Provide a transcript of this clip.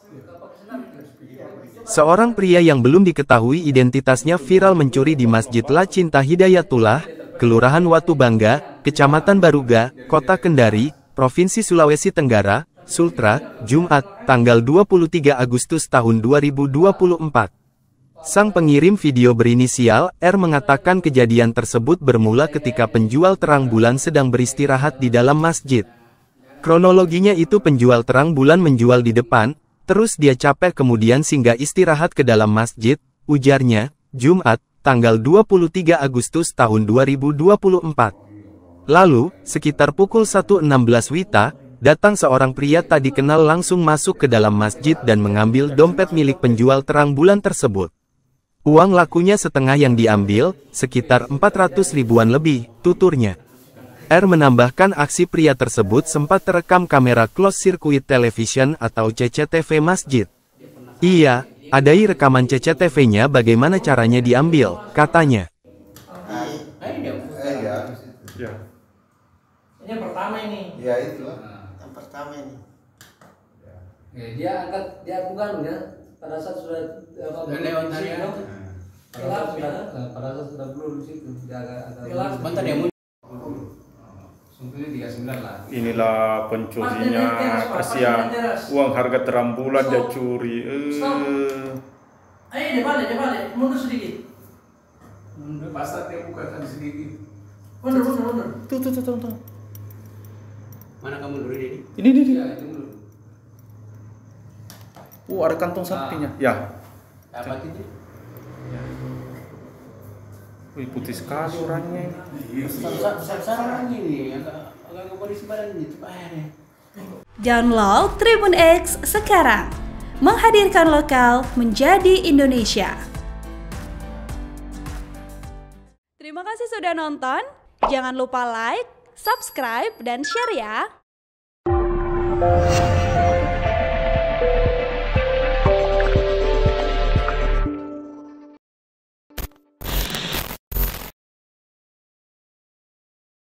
Seorang pria yang belum diketahui identitasnya viral mencuri di Masjid La Cinta Hidayatullah, Kelurahan Watu Bangga, Kecamatan Baruga, Kota Kendari, Provinsi Sulawesi Tenggara, Sultra, Jumat, tanggal 23 Agustus tahun 2024. Sang pengirim video berinisial R mengatakan kejadian tersebut bermula ketika penjual terang bulan sedang beristirahat di dalam masjid. Kronologinya itu penjual terang bulan menjual di depan, terus dia capek kemudian singgah istirahat ke dalam masjid, ujarnya, Jumat, tanggal 23 Agustus tahun 2024. Lalu, sekitar pukul 1.16 WITA, datang seorang pria tak dikenal langsung masuk ke dalam masjid dan mengambil dompet milik penjual terang bulan tersebut. Uang lakunya setengah yang diambil, sekitar 400 ribuan lebih, tuturnya. R menambahkan aksi pria tersebut sempat terekam kamera closed circuit television atau CCTV masjid. Iya, adai rekaman CCTV-nya bagaimana caranya diambil, katanya. Ini yang pertama ini. Ya itu. Yang pertama ini. Dia angkat, dia bukan ya. Pada saat sudah lewat tadi ya. Pada saat sudah belum di situ. Dia agak bentar dia muncul. Inilah pencurinya, kasihan uang harga terang bulan dia curi. Ayo dia balik, mundur sedikit. Mundur pasar dia buka kan sedikit. Mundur. Tuh. Mana kamu mundur ini? Ini. Ya, ini mundur. Ada kantong sampingnya. Ya. Apa itu? Ya. Wih, putih sekali orangnya ini. Besar-besar ini, agak kondisi badan ini. Download Tribun X sekarang. Menghadirkan lokal menjadi Indonesia. Terima kasih sudah nonton. Jangan lupa like, subscribe, dan share ya.